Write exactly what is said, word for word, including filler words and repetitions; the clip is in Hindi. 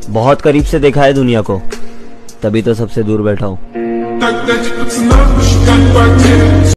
बहुत करीब से देखा है दुनिया को, तभी तो सबसे दूर बैठा हूँ।